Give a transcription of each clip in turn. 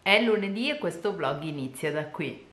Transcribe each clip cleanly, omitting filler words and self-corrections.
È lunedì e questo vlog inizia da qui.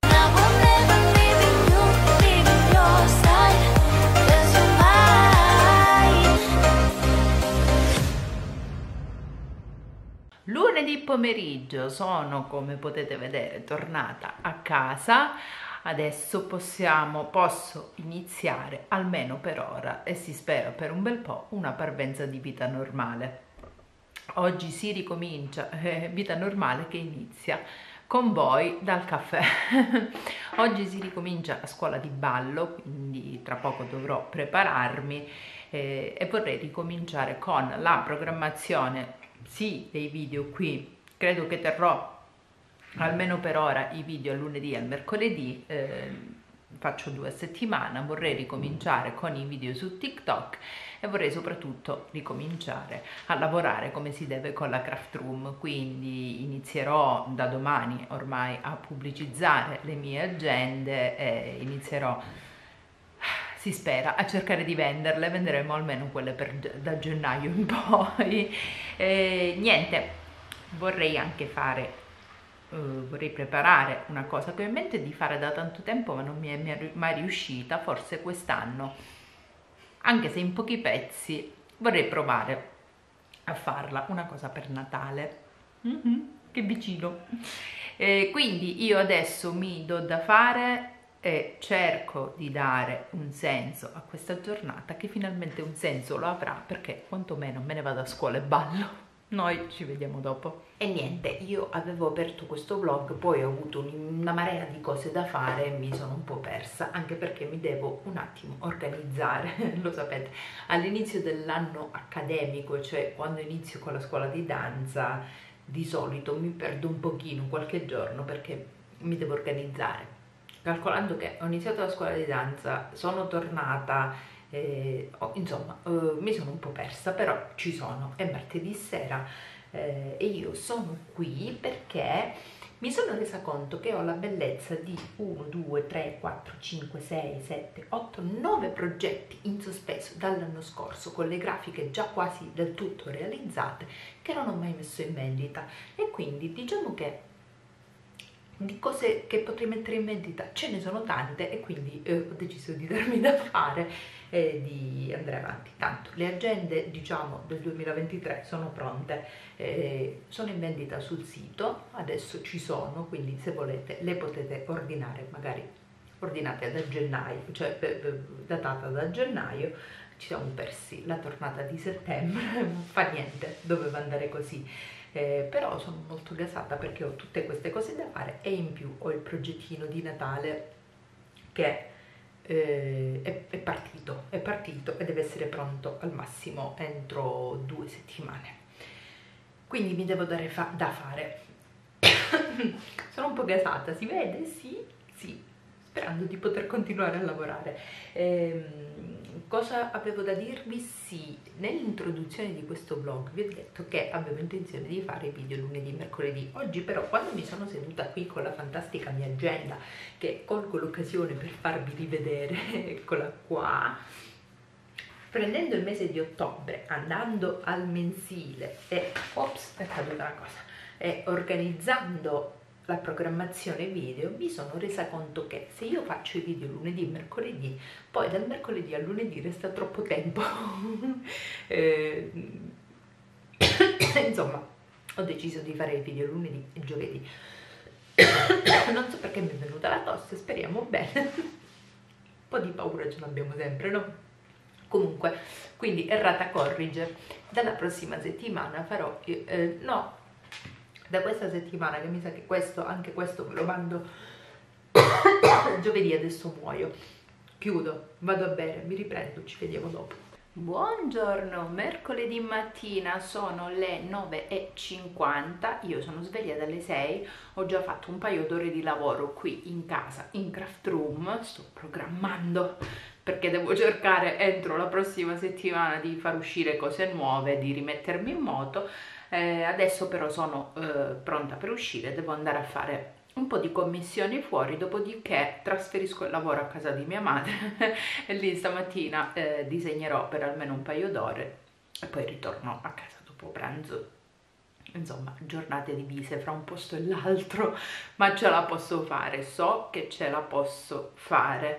Lunedì pomeriggio sono, come potete vedere, tornata a casa. Adesso posso iniziare, almeno per ora e si spera per un bel po', una parvenza di vita normale. Oggi si ricomincia, vita normale che inizia con voi dal caffè. Oggi si ricomincia a scuola di ballo, quindi tra poco dovrò prepararmi e vorrei ricominciare con la programmazione dei video qui. Credo che terrò almeno per ora i video al lunedì e al mercoledì, faccio 2 a settimana. Vorrei ricominciare con i video su TikTok e vorrei soprattutto ricominciare a lavorare come si deve con la craft room, quindi inizierò da domani ormai a pubblicizzare le mie agende e inizierò, si spera, a cercare di venderle. Venderemo almeno quelle da gennaio in poi. Niente, vorrei anche vorrei preparare una cosa che ho in mente di fare da tanto tempo ma non mi è mai riuscita. Forse quest'anno, anche se in pochi pezzi, vorrei provare a farla, una cosa per Natale. Che vicino. Quindi io adesso mi do da fare e cerco di dare un senso a questa giornata, che finalmente un senso lo avrà, perché quantomeno me ne vado a scuola e ballo. Noi ci vediamo dopo. E niente, io avevo aperto questo vlog, poi ho avuto una marea di cose da fare e mi sono un po' persa, anche perché mi devo un attimo organizzare. Lo sapete, all'inizio dell'anno accademico, cioè quando inizio con la scuola di danza, di solito mi perdo un pochino, qualche giorno, perché mi devo organizzare. Calcolando che ho iniziato la scuola di danza, sono tornata, insomma, mi sono un po' persa, però ci sono. È martedì sera e io sono qui perché mi sono resa conto che ho la bellezza di 1, 2, 3, 4, 5, 6, 7, 8, 9 progetti in sospeso dall'anno scorso, con le grafiche già quasi del tutto realizzate, che non ho mai messo in vendita. E quindi diciamo che di cose che potrei mettere in vendita ce ne sono tante, e quindi ho deciso di darmi da fare e di andare avanti. Tanto le agende, diciamo, del 2023 sono pronte, sono in vendita sul sito, adesso ci sono, quindi se volete le potete ordinare, magari ordinate da gennaio, cioè datata da gennaio. Ci siamo persi la tornata di settembre, non fa niente, doveva andare così. Però sono molto gasata perché ho tutte queste cose da fare e in più ho il progettino di Natale che è partito e deve essere pronto al massimo entro 2 settimane, quindi mi devo dare da fare. Sono un po' gasata, si vede? Sì, sperando di poter continuare a lavorare. Cosa avevo da dirvi? Sì, nell'introduzione di questo vlog vi ho detto che avevo intenzione di fare video lunedì e mercoledì. Oggi però, quando mi sono seduta qui con la fantastica mia agenda, che colgo l'occasione per farvi rivedere, eccola qua, prendendo il mese di ottobre, andando al mensile e ops, è caduta una cosa, e organizzando la programmazione video, mi sono resa conto che se io faccio i video lunedì e mercoledì, poi dal mercoledì al lunedì resta troppo tempo. Insomma, ho deciso di fare i video lunedì e giovedì. Non so perché mi è venuta la tosse, speriamo bene. Un po' di paura ce l'abbiamo sempre, no? Comunque, quindi errata corrige. Dalla prossima settimana farò no, da questa settimana, che mi sa che anche questo me lo mando giovedì. Adesso muoio, chiudo, vado a bere, mi riprendo, ci vediamo dopo. Buongiorno, mercoledì mattina, sono le 9:50, io sono sveglia dalle 6, ho già fatto un paio d'ore di lavoro qui in casa, in craft room. Sto programmando perché devo cercare entro la prossima settimana di far uscire cose nuove, di rimettermi in moto. Adesso però sono pronta per uscire, devo andare a fare un po' di commissioni fuori, dopodiché trasferisco il lavoro a casa di mia madre e lì stamattina disegnerò per almeno un paio d'ore e poi ritorno a casa dopo pranzo insomma, giornate divise fra un posto e l'altro, ma ce la posso fare, so che ce la posso fare,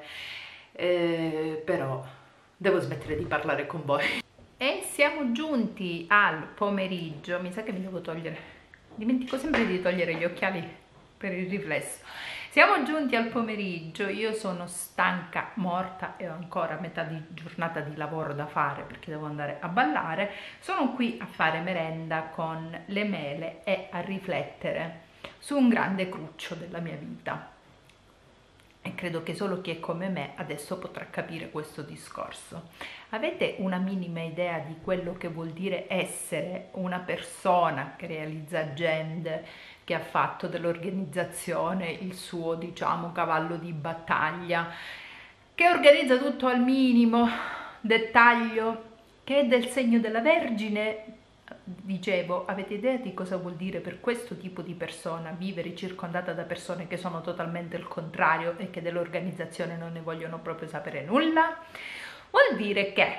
però devo smettere di parlare con voi. E siamo giunti al pomeriggio, mi sa che mi devo togliere, dimentico sempre di togliere gli occhiali per il riflesso. Siamo giunti al pomeriggio, io sono stanca, morta e ho ancora metà di giornata di lavoro da fare perché devo andare a ballare. Sono qui a fare merenda con le mele e a riflettere su un grande cruccio della mia vita. E credo che solo chi è come me adesso potrà capire questo discorso. Avete una minima idea di quello che vuol dire essere una persona che realizza agende, che ha fatto dell'organizzazione il suo, diciamo, cavallo di battaglia, che organizza tutto al minimo dettaglio, che è del segno della Vergine? Dicevo, avete idea di cosa vuol dire per questo tipo di persona vivere circondata da persone che sono totalmente il contrario e che dell'organizzazione non ne vogliono proprio sapere nulla? Vuol dire che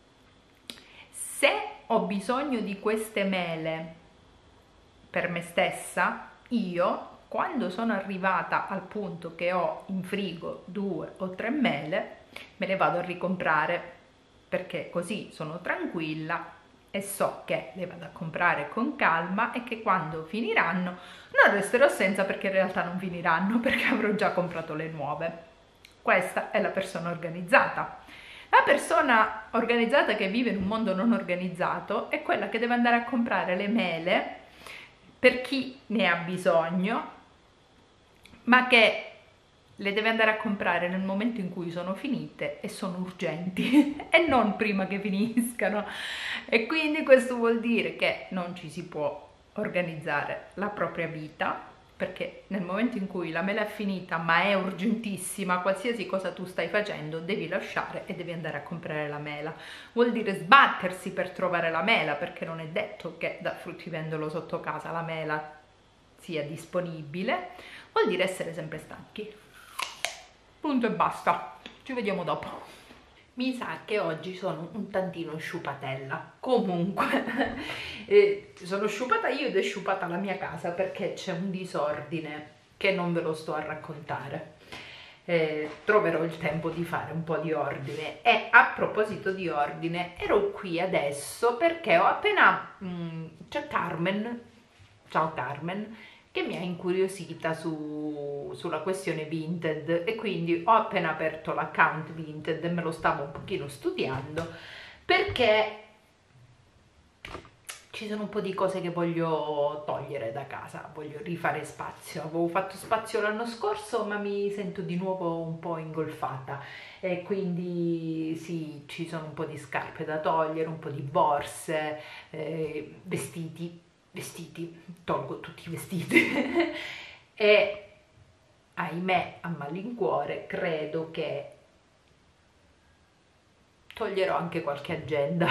se ho bisogno di queste mele per me stessa, io quando sono arrivata al punto che ho in frigo 2 o 3 mele, me le vado a ricomprare perché così sono tranquilla e so che le vado a comprare con calma e che quando finiranno non resterò senza, perché in realtà non finiranno perché avrò già comprato le nuove. Questa è la persona organizzata. La persona organizzata che vive in un mondo non organizzato è quella che deve andare a comprare le mele per chi ne ha bisogno, ma che le deve andare a comprare nel momento in cui sono finite e sono urgenti e non prima che finiscano. E quindi questo vuol dire che non ci si può organizzare la propria vita, perché nel momento in cui la mela è finita ma è urgentissima, qualsiasi cosa tu stai facendo devi lasciare e devi andare a comprare la mela. Vuol dire sbattersi per trovare la mela, perché non è detto che da fruttivendolo sotto casa la mela sia disponibile. Vuol dire essere sempre stanchi. Punto e basta. Ci vediamo dopo. Mi sa che oggi sono un tantino sciupatella. Comunque, sono sciupata io ed è sciupata la mia casa perché c'è un disordine che non ve lo sto a raccontare. Troverò il tempo di fare un po' di ordine. E a proposito di ordine, ero qui adesso perché ho appena... c'è Carmen, ciao Carmen, che mi ha incuriosita sulla questione Vinted, e quindi ho appena aperto l'account Vinted e me lo stavo un pochino studiando perché ci sono un po' di cose che voglio togliere da casa, voglio rifare spazio. Avevo fatto spazio l'anno scorso ma mi sento di nuovo un po' ingolfata e quindi sì, ci sono un po' di scarpe da togliere, un po' di borse, vestiti, tolgo tutti i vestiti e ahimè a malincuore credo che toglierò anche qualche agenda.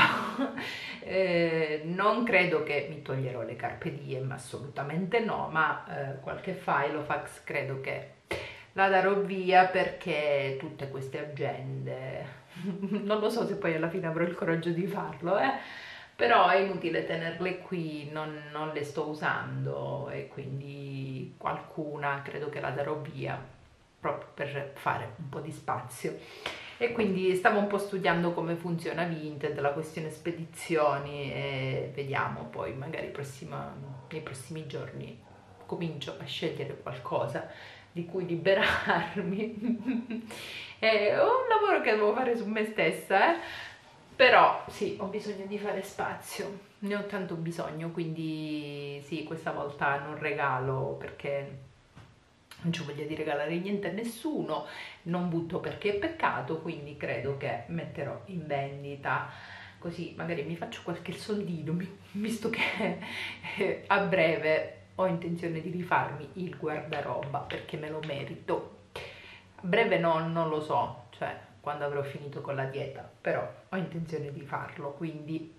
Non credo che mi toglierò le carpe diem, assolutamente no, ma qualche file o fax credo che la darò via, perché tutte queste agende non lo so se poi alla fine avrò il coraggio di farlo, però è inutile tenerle qui, non le sto usando e quindi qualcuna credo che la darò via proprio per fare un po' di spazio. E quindi stavo un po' studiando come funziona Vinted, la questione spedizioni, e vediamo poi magari nei prossimi giorni comincio a scegliere qualcosa di cui liberarmi. È un lavoro che devo fare su me stessa, però sì, ho bisogno di fare spazio, ne ho tanto bisogno, quindi sì, questa volta non regalo perché non ci voglio di regalare niente a nessuno, non butto perché è peccato, quindi credo che metterò in vendita, così magari mi faccio qualche soldino, visto che a breve ho intenzione di rifarmi il guardaroba perché me lo merito. A breve no, non lo so, cioè quando avrò finito con la dieta, però ho intenzione di farlo, quindi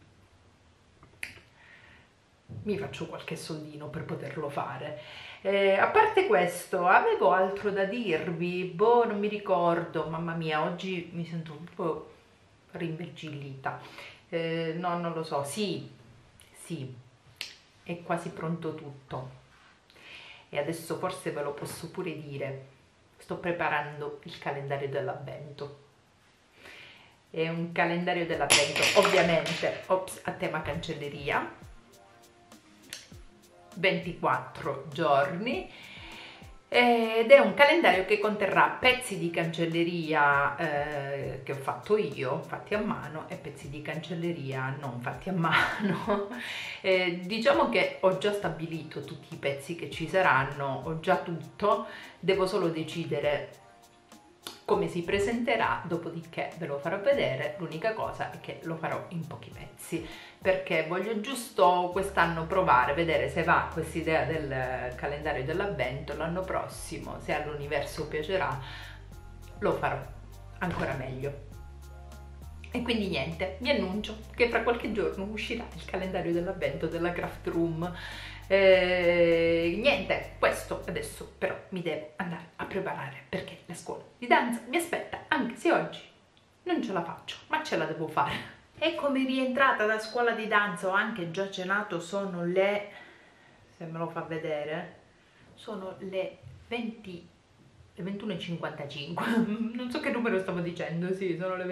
mi faccio qualche soldino per poterlo fare. A parte questo, avevo altro da dirvi? Boh, non mi ricordo, mamma mia, oggi mi sento un po' rinvergillita. No, non lo so, sì, è quasi pronto tutto. E adesso forse ve lo posso pure dire, sto preparando il calendario dell'avvento. È un calendario dell'avvento ovviamente a tema cancelleria, 24 giorni, ed è un calendario che conterrà pezzi di cancelleria che ho fatto io, fatti a mano, e pezzi di cancelleria non fatti a mano. Diciamo che ho già stabilito tutti i pezzi che ci saranno, ho già tutto, devo solo decidere come si presenterà, dopodiché ve lo farò vedere. L'unica cosa è che lo farò in pochi pezzi, perché voglio giusto quest'anno provare, vedere se va questa idea del calendario dell'avvento. L'anno prossimo, se all'universo piacerà, lo farò ancora meglio. E quindi niente, vi annuncio che fra qualche giorno uscirà il calendario dell'avvento della Craft Room. Niente, questo adesso però mi devo andare a preparare, perché la scuola di danza mi aspetta, anche se oggi non ce la faccio, ma ce la devo fare. E come rientrata da scuola di danza ho anche già cenato, sono le, se me lo fa vedere, sono le 21:55, non so che numero stavo dicendo, sì, sono le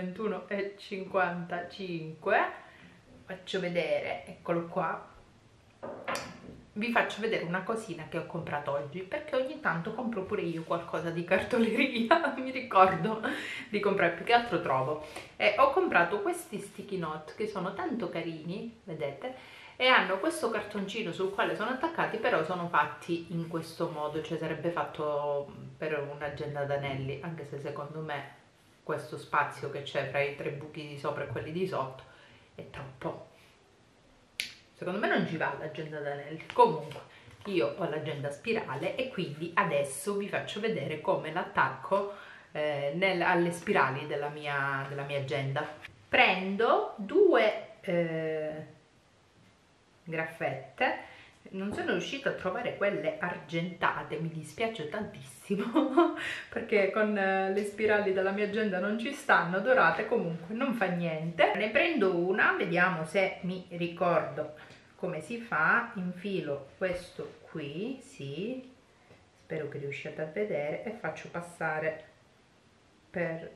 21:55, faccio vedere, eccolo qua. Vi faccio vedere una cosina che ho comprato oggi, perché ogni tanto compro pure io qualcosa di cartoleria, mi ricordo di comprare, più che altro trovo. E ho comprato questi sticky note che sono tanto carini, vedete, e hanno questo cartoncino sul quale sono attaccati, però sono fatti in questo modo, cioè sarebbe fatto per un'agenda d'anelli, anche se secondo me questo spazio che c'è fra i 3 buchi di sopra e quelli di sotto è troppo. Secondo me non ci va l'agenda d'anelli. Comunque io ho l'agenda spirale e quindi adesso vi faccio vedere come l'attacco alle spirali della mia agenda. Prendo 2 graffette, non sono riuscita a trovare quelle argentate, mi dispiace tantissimo perché con le spirali della mia agenda non ci stanno, dorate, comunque non fa niente. Ne prendo una, vediamo se mi ricordo come si fa. Infilo questo qui, sì, spero che riusciate a vedere, e faccio passare per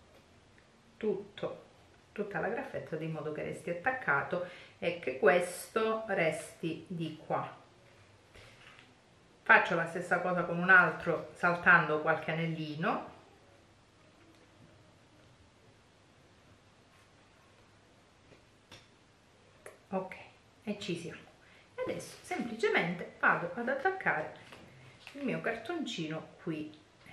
tutta la graffetta di modo che resti attaccato e che questo resti di qua. Faccio la stessa cosa con un altro, saltando qualche anellino. Ok, e ci siamo. E adesso semplicemente vado ad attaccare il mio cartoncino qui.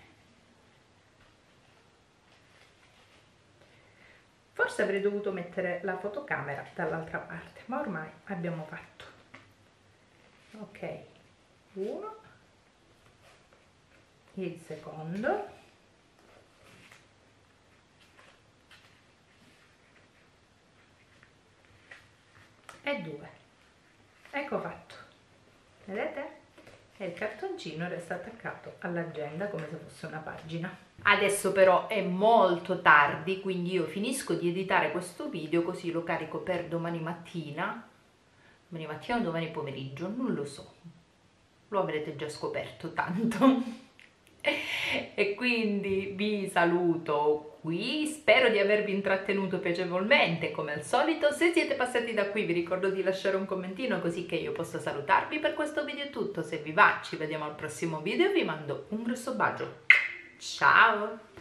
Forse avrei dovuto mettere la fotocamera dall'altra parte, ma ormai abbiamo fatto. Ok, uno, il secondo, e 2. Ecco fatto, vedete? E il cartoncino resta attaccato all'agenda come se fosse una pagina. Adesso però è molto tardi, quindi io finisco di editare questo video, così lo carico per domani mattina o domani pomeriggio, non lo so, lo avrete già scoperto tanto. E quindi vi saluto qui, spero di avervi intrattenuto piacevolmente come al solito. Se siete passati da qui vi ricordo di lasciare un commentino così che io possa salutarvi. Per questo video è tutto, se vi va ci vediamo al prossimo video e vi mando un grosso bacio, ciao!